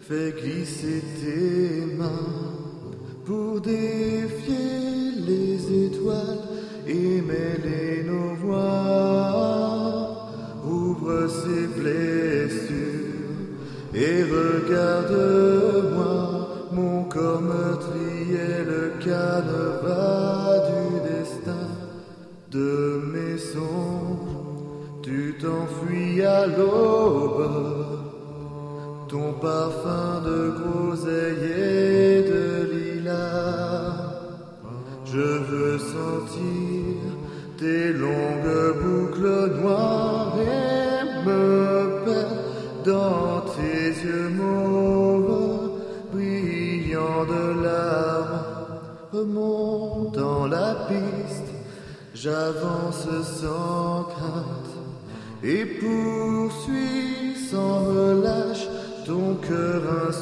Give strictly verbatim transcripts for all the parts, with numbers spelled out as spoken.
Fais glisser tes mains pour défier les étoiles et mêler nos voix. Ouvre ces blessures et regarde-moi, mon corps meurtri est le canevas du destin de mes songes. Tu t'enfuis à l'aube, ton parfum de groseille et de lilas. Je veux sentir tes longues boucles noires et me perdre dans tes yeux mauves, brillants de larmes. Remontant la piste, j'avance sans crainte et poursuis sans relâche ton cœur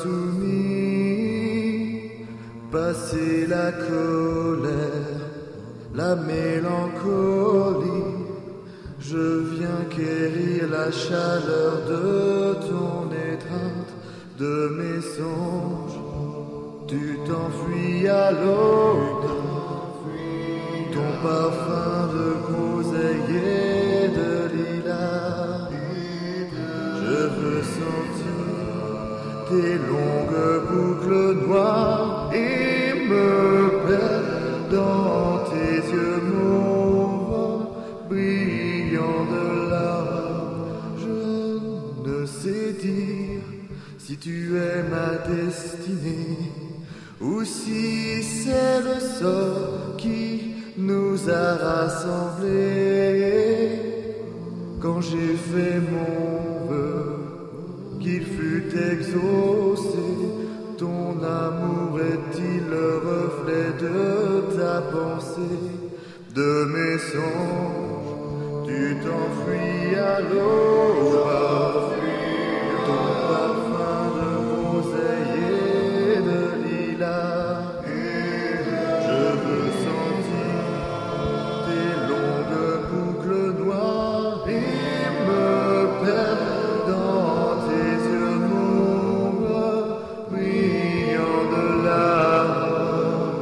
insoumis. Passer la colère, la mélancolie, je viens quérir la chaleur de ton étreinte, de mes songes. Tu t'enfuis à l'aube, ton parfum de groseille et de lilas. Je veux sentir tes longues boucles noires et me perdre dans tes yeux mauves, brillants de larmes. Je ne sais dire si tu es ma destinée ou si c'est le sort qui nous a rassemblés. Quand j'ai fait mon vœu qu'il fut exaucé, ton amour est-il le reflet de ta pensée, de mes songes? Tu t'enfuis à l'aube, ton parfum de groseille et de lilas. Je veux sentir tes longues boucles noires et me perdre dans tes yeux mauves, brillants de larmes.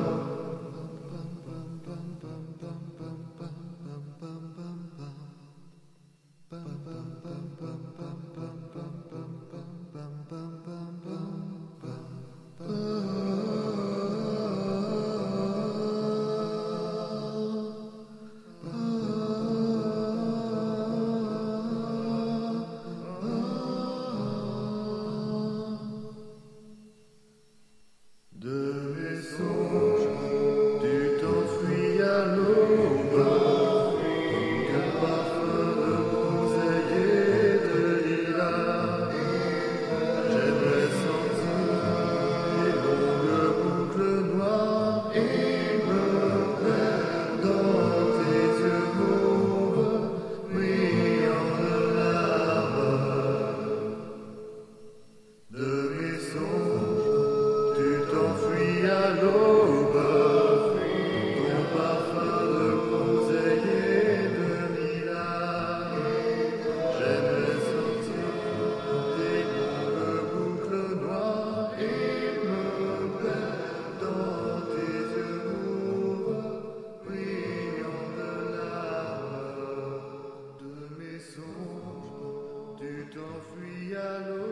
De mes songes, tu t'enfuis à l'aube, ton parfum de groseille et de lilas. J'aimerais sentir tes longues boucles noires et me perdre dans tes yeux mauves, brillants de larmes. De mes songes, tu t'enfuis à l'aube, ton parfum de groseille et de lilas. J'aimerais sentir tes longues boucles noires et me perdre dans tes yeux mauves, brillants de larmes. De mes songes, tu t'enfuis à l'aube.